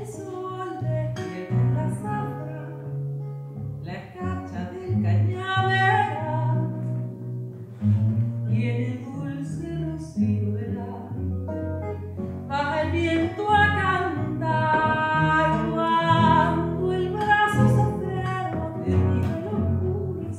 sol despierta la zafra, la escarcha del cañaveral tiene dulce rocío de la. Baja el viento a cantar cuando el brazo se aferra de mi locura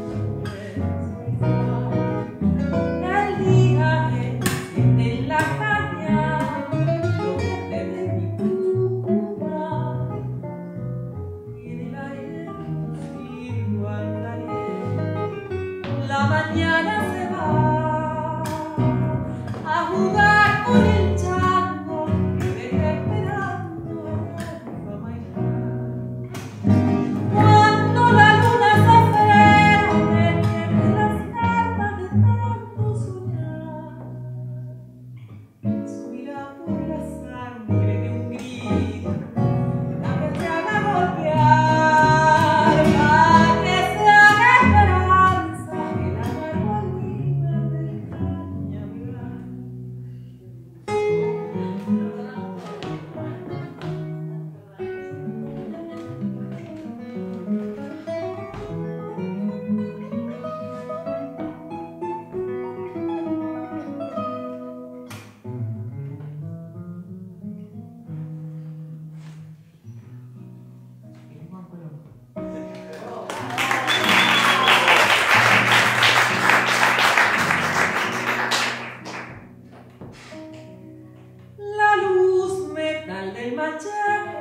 el día que siente en la caña lo verde de mi Tucumán y en el aire sigo andaré. La mañana se va a jugar con el chango que deja esperando a bailar. Cuando la luna se aferra me pierde las cartas de tanto soñar. Subirá por la sangre de un grito la que se haga golpear, la que se haga esperanza en la mano arriba del cañaveral. La luz metal del machete